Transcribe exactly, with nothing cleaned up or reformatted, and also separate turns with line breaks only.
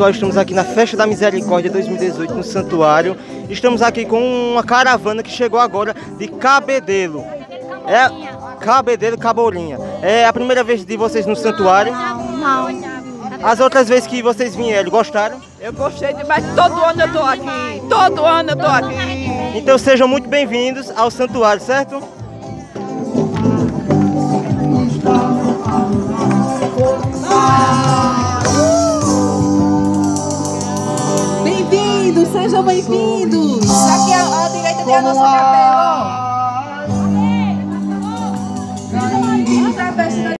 pessoal, estamos aqui na Festa da Misericórdia dois mil e dezoito no Santuário. Estamos aqui com uma caravana que chegou agora de Cabedelo. É Cabedelo Cabolinha. É a primeira vez de vocês no Santuário?
Não.
As outras vezes que vocês vieram, gostaram?
Eu gostei demais, todo ano eu tô aqui, todo ano eu tô aqui.
Então sejam muito bem-vindos ao Santuário, certo?
Bem-vindos, sejam bem-vindos! Aqui à, à direita tem a nossa capela.